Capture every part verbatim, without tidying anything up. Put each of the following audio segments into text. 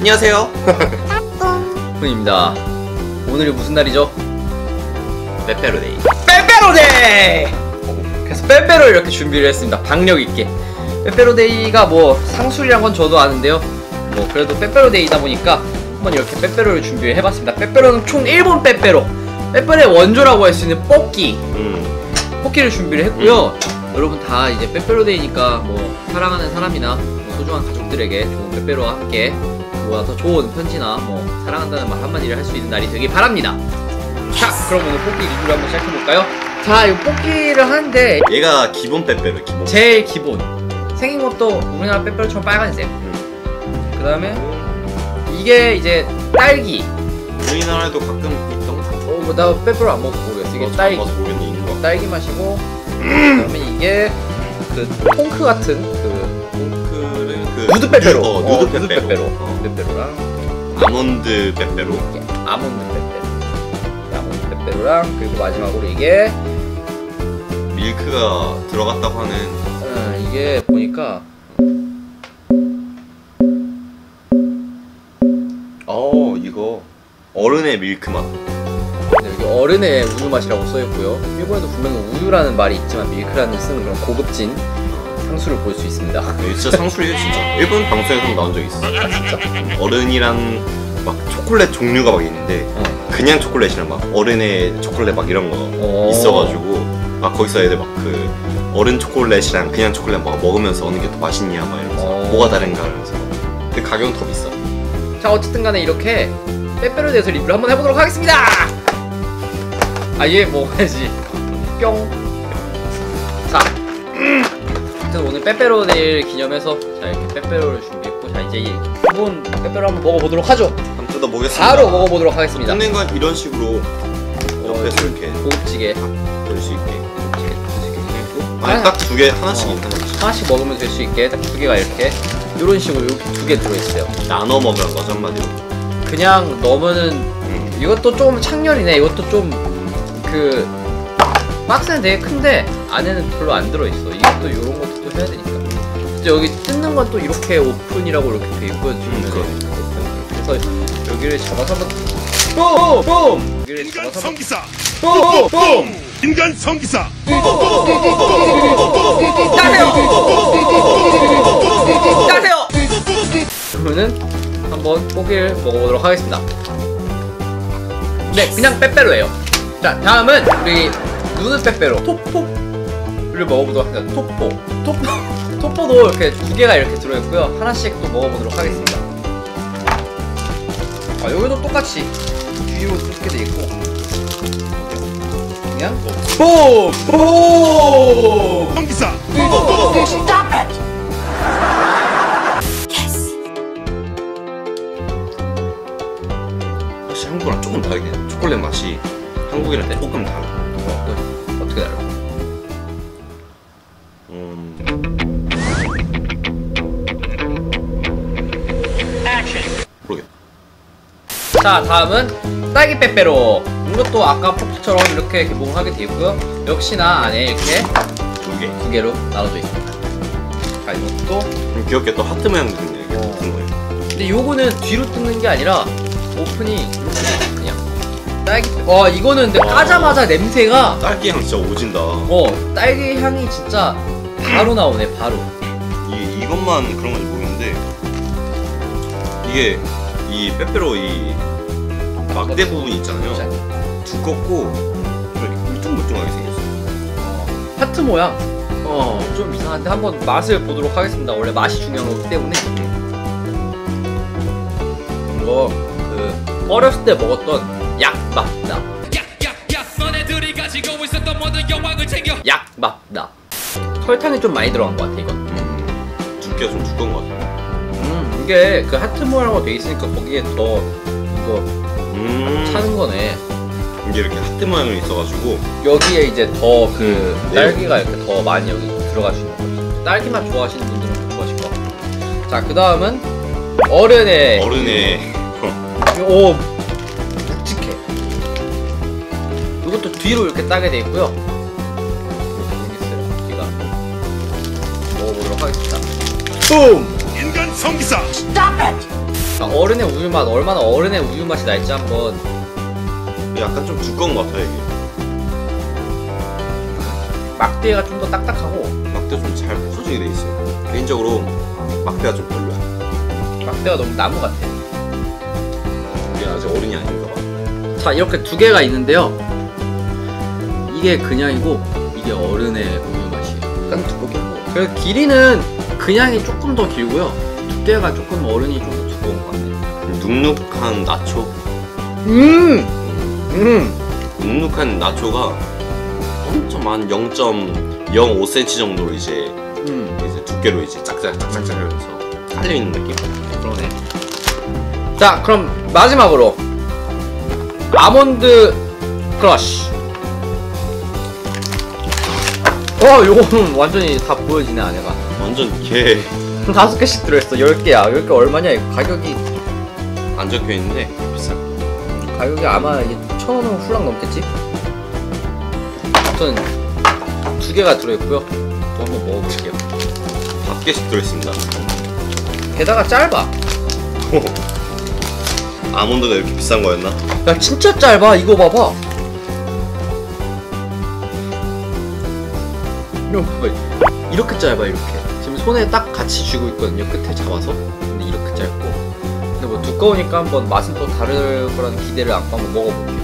안녕하세요. 훈입니다. 오늘이 무슨 날이죠? 빼빼로데이. 빼빼로데이! 그래서 빼빼로 이렇게 준비를 했습니다. 박력 있게. 빼빼로데이가 뭐 상술이란 건 저도 아는데요. 뭐 그래도 빼빼로데이다 보니까 한번 이렇게 빼빼로를 준비를 해봤습니다. 빼빼로는 총 일본 빼빼로. 빼빼로의 원조라고 할 수 있는 뽀끼. 음. 뽀끼를 준비를 했고요. 음. 여러분 다 이제 빼빼로데이니까 뭐 사랑하는 사람이나 뭐 소중한 가족들에게 좋은 빼빼로와 함께 뭐가 더 좋은 편지나 뭐 사랑한다는 말 한마디를 할 수 있는 날이 되길 바랍니다. 자, 그럼 오늘 뽀끼 리뷰를 한번 시작해볼까요? 자, 이 뽀끼를 하는데 얘가 기본 빼빼로 기본. 제일 기본. 생긴 것도 우리나라 빼빼로처럼 빨간색. 음. 그 다음에 이게 이제 딸기. 우리나라에도 가끔 있던 거. 어, 뭐 나 빼빼로 안 먹어서 모르겠어. 이게 어, 딸기. 모르겠네, 딸기 맛이고. 그 다음에 이게 그 퐁크 같은 그 퐁크는 그 누드 빼빼로. 어, 어, 누드 빼빼로. 빼빼로. 어. 빼빼로랑 아몬드 빼빼로. 이게 아몬드 빼빼로. 아몬드 빼빼로랑 그리고 마지막으로 이게 밀크가 들어갔다고 하는. 아, 이게 보니까 어 이거 어른의 밀크 맛. 네, 여기 어른의 우유 맛이라고 써있고요. 일본에도 분명히 우유라는 말이 있지만 밀크라는 쓰는 그런 고급진 상수를 볼 수 있습니다. 네, 진짜 상술이에요 진짜. 일본 방송에서 나온 적 있어. 아 진짜? 어른이랑 막 초콜릿 종류가 막 있는데 어. 그냥 초콜릿이랑 막 어른의 초콜릿 막 이런 거 어. 있어가지고 막 거기서 애들 막 그 어른 초콜릿이랑 그냥 초콜릿 막 먹으면서 어느 게 더 맛있냐 막 이러면서 어. 뭐가 다른가 이러면서. 근데 가격은 더 비싸. 자, 어쨌든 간에 이렇게 빼빼로에 대해서 리뷰를 한번 해보도록 하겠습니다! 아, 얘 먹어야지. 뿅. 자, 아무튼 오늘 빼빼로데이를 기념해서 자, 이렇게 빼빼로를 준비했고, 자, 이제 이 기본 빼빼로 한번 먹어보도록 하죠. 한번 뜯어보겠습니다. 바로 먹어보도록 하겠습니다. 뜯는 건 이런 식으로 옆에서 이렇게 고급지게 볼 수 있게. 아, 아니 딱 두 개 하나씩 어. 있는 하나씩 하나씩 먹으면 될 수 있게 딱 두 개가 이렇게 이런 식으로 이렇게 두 개 들어있어요. 나눠 먹으란 거죠 한마디로. 그냥 넣으면은 음. 이것도 좀 창렬이네. 이것도 좀 그 박스는 되게 큰데 안에는 별로 안 들어있어. 이것도 이런 것도 또 해야 되니까. 이제 여기 뜯는 건 또 이렇게 오픈이라고 이렇게 돼 있고 음, 그래서 여기를 잡아서 한번 뿜! 뿜! 여기를 인간 잡아서 한번 성기사 뿜! 뿜! 인간 성기사 따세요! 따세요! 그러면은 한번 고기를 먹어보도록 하겠습니다. 네, 그냥 빼빼로예요. 자, 다음은 우리 누드 빼빼로 토포를 먹어보도록 하겠습니다. 토포 토포 토포도 이렇게 두 개가 이렇게 들어있고요. 하나씩 또 먹어보도록 하겠습니다. 아, 여기도 똑같이 뒤로 뜯게 돼 있고 그냥 뿜! 뿜! 성기사 사실 한국이랑 조금 다르긴 해. 초콜릿 맛이 한국이랑 조금 달라. 어, 어떻게 달라? 음. 모르겠다. 자, 다음은 딸기 빼빼로. 이것도 아까 포프처럼 이렇게 개봉하게 되어 있고요. 역시나 안에 이렇게 두 개. 두 개로 나눠져 있습니다. 자, 이것도 좀 귀엽게 또 하트 모양도 있네. 이게 어. 같은 거예요. 근데 요거는 뒤로 뜯는 게 아니라 오픈이 이렇게 돼, 그냥 딸기. 와, 이거는 근데 와. 까자마자 냄새가 딸기 향 진짜 오진다. 어 딸기 향이 진짜 바로 나오네. 바로. 이 이것만 그런 건지 모르겠는데 이게 이 빼빼로 이 막대 부분이 있잖아요. 두껍고 좀 이렇게 울퉁불퉁하게 생겼어. 어, 하트 모양. 어, 좀 이상한데 한번 맛을 보도록 하겠습니다. 원래 맛이 중요한 거기 때문에. 이거 그 어렸을 때 먹었던 약맛다. 너네들이 가지고 있었던 모든 여왕을 챙겨. 약맛다. 설탕이 좀 많이 들어간 것 같아 이건. 음, 두께가 좀 두꺼운 것 같아. 음, 이게 그 하트 모양으로 돼 있으니까 거기에 더 이거 음, 차는 거네. 이게 이렇게 하트 모양이 있어가지고 여기에 이제 더 그 음, 딸기가 이렇게 더 많이 여기 들어갈 수 있는 거지. 딸기맛 좋아하시는 분들은 더 좋아하실 것 같고. 자, 그 다음은 어른의 어른의 오, 묵직해. 이것도 뒤로 이렇게 따게 돼 있고요. 이렇게 생겼어요. 뒤가. 먹어보도록 하겠습니다. 뿜! 인간 성기사 아, 어른의 우유 맛 얼마나 어른의 우유 맛이 날지 한번. 약간 좀 두꺼운 것 같아요 이게. 막대가 좀 더 딱딱하고 막대 좀 잘 부서지게 돼 있어요. 개인적으로 막대가 좀 별로야. 막대가 너무 나무 같아. 이게 아직 어른이 아닌가 봐. 자, 이렇게 두 개가 있는데요. 이게 그냥이고 이게 어른의 우유 맛이에요. 약간 두껍게 한 거. 그래서 길이는 그냥이 조금 더 길고요. 두께가 조금 어른이 좀 더 두꺼운 것 같네요. 눅눅한 나초. 음, 음. 눅눅한 나초가 엄청 한 영 점 영오 센티미터 정도로 이제 음. 이제 두께로 이제 짝짝짝짝짝 하면서 깔려 있는 느낌. 그러네. 자, 그럼 마지막으로 아몬드 크러쉬. 어, 요거는 완전히 다 보여지네, 안에가. 완전 개 안 다섯 개씩 들어있어. 열 개야. 열 개 얼마냐? 이거 가격이 적혀 있는데 비싸. 가격이 아마 이게 천 원은 훌쩍 넘겠지? 아무튼 두 개가 들어있고요. 또 한번 먹어볼게요. 다섯 개씩 들어있습니다. 게다가 짧아. 아몬드가 이렇게 비싼 거였나? 야, 진짜 짧아. 이거 봐봐. 이거 봐봐. 이렇게 짧아. 이렇게 지금 손에 딱 같이 쥐고 있거든요. 끝에 잡아서. 근데 이렇게 짧고. 근데 뭐 두꺼우니까 한번 맛은 또 다를 거라는 기대를 안고 한번 먹어볼게요.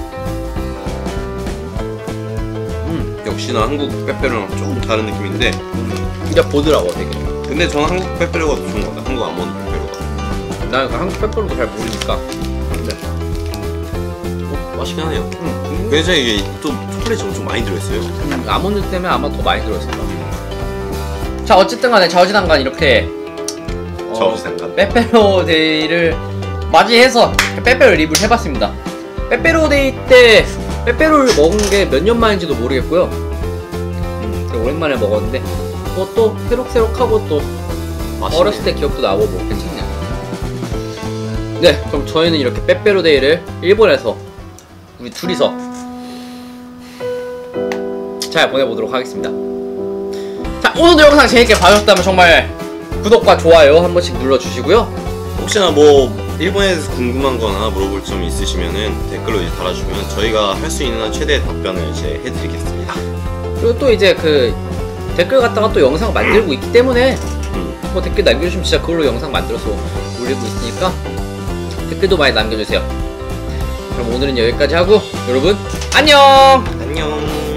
음, 역시나 한국 빼빼로랑 조금 다른 느낌인데 진짜 보드라고 되게. 근데 저는 한국 빼빼로가 더 좋은 것 같아요. 한국 아몬드 빼빼로가. 나는 그 한국 페퍼로도 잘 모르니까. 근데 어, 맛있긴 하네요. 음, 그래서 이게 또 초콜릿이 엄청 많이 들어있어요. 음, 아몬드 때문에 아마 더 많이 들어있을 거야. 자, 어쨌든 간에 저지난간 이렇게 어, 저지난간. 빼빼로 데이를 맞이해서 빼빼로 리뷰를 해봤습니다. 빼빼로 데이 때 빼빼로를 먹은 게 몇 년 만인지도 모르겠고요. 음, 되게 오랜만에 먹었는데 뭐 또 새록새록하고 또 맛있네. 어렸을 때 기억도 나고 뭐 괜찮네요. 네, 그럼 저희는 이렇게 빼빼로 데이를 일본에서 우리 둘이서 잘 보내보도록 하겠습니다. 자, 오늘도 영상 재밌게 봐주셨다면 정말 구독과 좋아요 한 번씩 눌러주시고요. 혹시나 뭐 일본에 대해서 궁금한 거나 물어볼 점이 있으시면은 댓글로 이제 달아주면 저희가 할 수 있는 한 최대의 답변을 이제 해드리겠습니다. 그리고 또 이제 그 댓글 갖다가 또 영상 만들고 있기 때문에 음. 뭐 댓글 남겨주시면 진짜 그걸로 영상 만들어서 올리고 있으니까 댓글도 많이 남겨주세요. 그럼 오늘은 여기까지 하고 여러분 안녕! 안녕.